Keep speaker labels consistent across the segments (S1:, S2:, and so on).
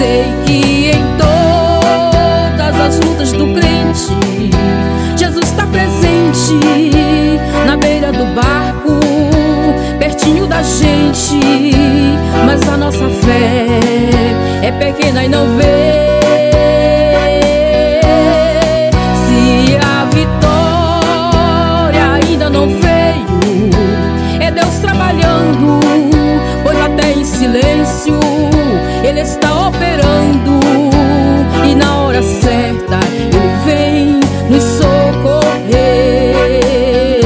S1: sei que em todas as lutas do crente Jesus está presente, na beira do barco, pertinho da gente. Mas a nossa fé é pequena e não vê. Se a vitória ainda não veio, é Deus trabalhando, pois até em silêncio Ele está operando. E na hora certa Ele vem nos socorrer.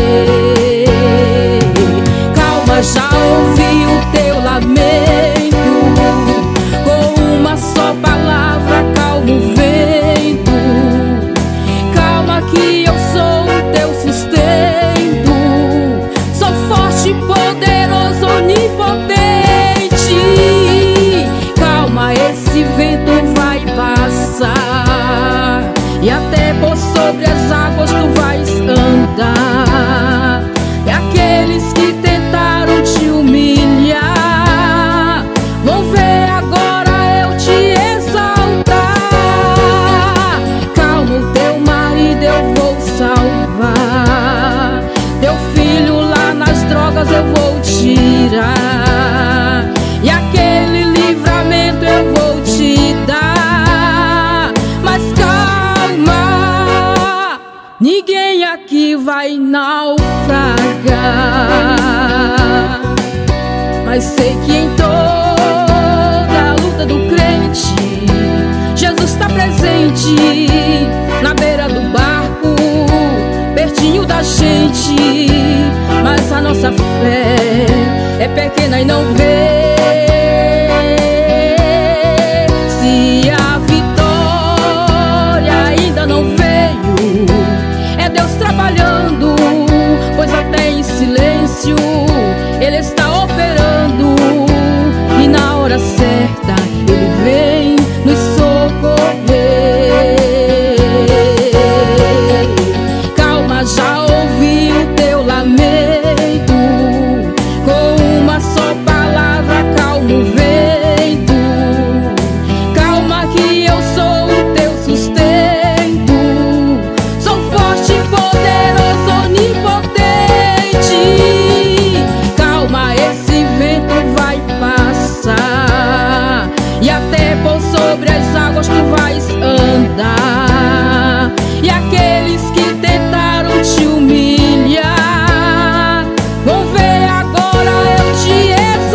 S1: Calma, já ouvi o teu lamento, com uma só palavra acalma o vento. Calma que eu sou o teu sustento, sou forte, poderoso, onipotente. Calma, esse vento vai passar, e até por sobre as águas tu vais andar. E aqueles que tentaram te humilhar vão ver agora eu te exaltar. Calma, o teu marido eu vou salvar, teu filho lá nas drogas eu vou tirar, e aquele livramento eu vou te dar. Mas calma, ninguém aqui vai naufragar. Mas sei que em toda a luta do crente Jesus está presente, na beira do barco, pertinho da gente. Mas a nossa fé é pequena e não vê. Se a vitória ainda não veio, é Deus trabalhando, pois até em silêncio Ele está operando. E na hora certa Ele vem nos socorrer. Calma, já ouvi o teu lamento, com uma só palavra acalma o vento. Calma que eu sou o teu sustento, sou forte, poderoso, onipotente. Calma, esse vento vai passar, e até por sobre as águas tu vais andar. E aqueles que tentaram te humilhar vão ver agora eu te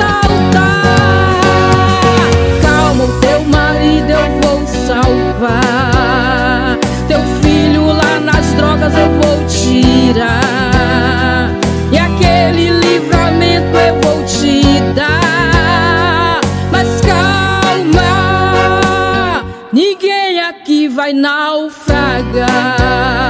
S1: exaltar. Calma, o teu marido eu vou salvar, teu filho lá nas drogas eu vou tirar, e aquele livramento eu vou te dar. Mas calma, ninguém aqui vai naufragar.